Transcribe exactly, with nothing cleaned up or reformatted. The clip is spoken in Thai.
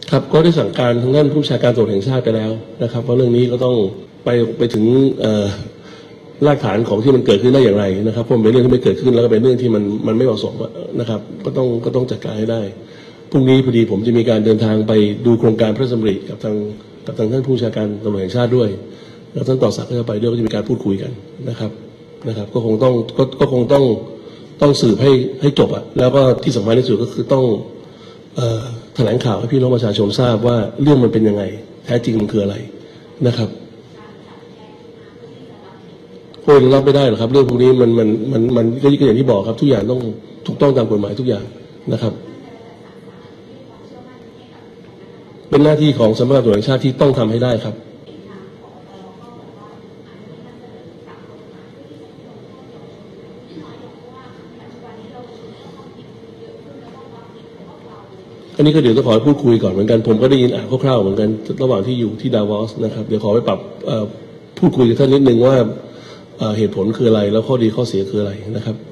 ครับก็ได้สั่งการทางด้านผู้บัญชาการตำรวจแห่งชาติไปแล้วนะครับว่าเรื่องนี้ก็ต้องไปไปถึงรากฐานของที่มันเกิดขึ้นได้อย่างไรนะครับเพราะเป็นเรื่องที่ไม่เกิดขึ้นแล้วก็เป็นเรื่องที่มันมันไม่เหมาะสมนะครับก็ต้องก็ต้องจัดการให้ได้พรุ่งนี้พอดีผมจะมีการเดินทางไปดูโครงการพระราชดำริกับทางกับทางท่านผู้บัญชาการตำรวจแห่งชาติด้วยแล้วท่านต่อศักดิ์ก็จะไปด้วยก็จะมีการพูดคุยกันนะครับนะครับก็คงต้องก็ก็คงต้องต้องสืบให้ให้จบอ่ะแล้วก็ที่สำคัญที่สุดก็คือต้องแถลงข่าวให้พี่น้องประชาชนทราบว่าเรื่องมันเป็นยังไงแท้จริงมันคืออะไรนะครับโอ้ยรับไม่ได้หรอกครับเรื่องพวกนี้มันมันมันมันก็อย่างที่บอกครับทุกอย่างต้องถูกต้องตามกฎหมายทุกอย่างนะครับเป็นหน้าที่ของสำนักงานตำรวจแห่งชาติที่ต้องทำให้ได้ครับอันนี้ก็เดี๋ยวจะขอพูดคุยก่อนเหมือนกันผมก็ได้ยินอ่านคร่าวๆเหมือนกันระหว่างที่อยู่ที่ดาวอสนะครับเดี๋ยวขอไปปรับพูดคุยกับท่านนิดนึงว่าเหตุผลคืออะไรแล้วข้อดีข้อเสียคืออะไรนะครับ